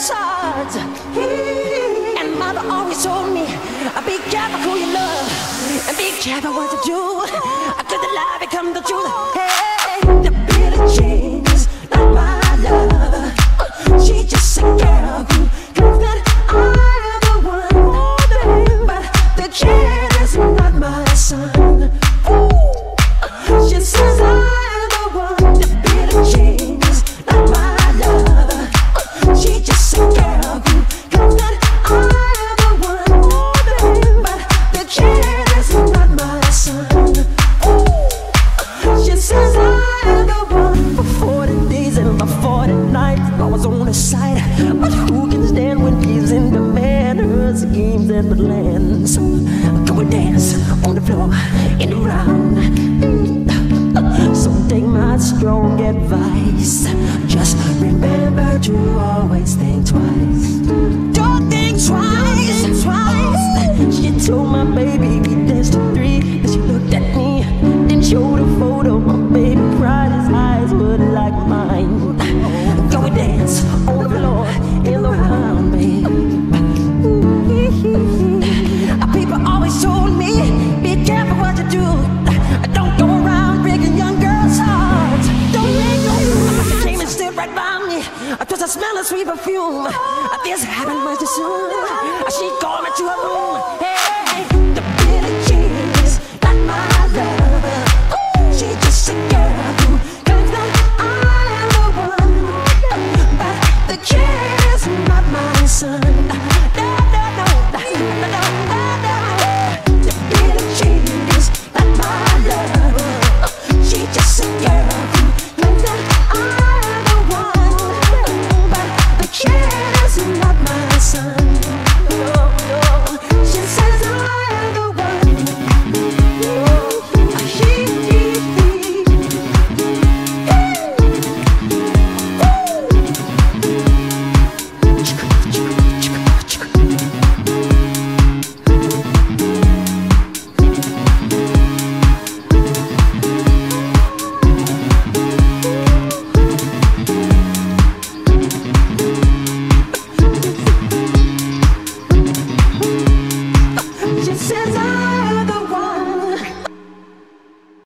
girl's heart. And mother always told me, be careful who you love, and be careful what you do, 'cause the lie become the truth. Hey, the Billie Jean is not my love. She's just a girl who thinks that I'm the one, but the kid is not my son. Ooh, she says I'm the one. The Billie Jean is not my love. She's just a girl who thinks that I'm the one, but the kid is not my son. Ooh, she says I'm the one. For 40 days and for 40 nights I was on his side, but who can stand when he's in demand? Her schemes and the land. So go and dance on the floor in the round. So take my strong advice, just remember to always think twice. Don't think twice, twice. She told my baby we danced to 3, then she looked at me, then showed a photo. My baby cried, his eyes were like mine. Go and dance on the floor in the round, babe. People always told me, be careful what you do. Don't go around breaking young girls' hearts. Don't make no room. She came and stood right by me, 'cause I smell a sweet perfume. This happened much too soon. She called me to her room.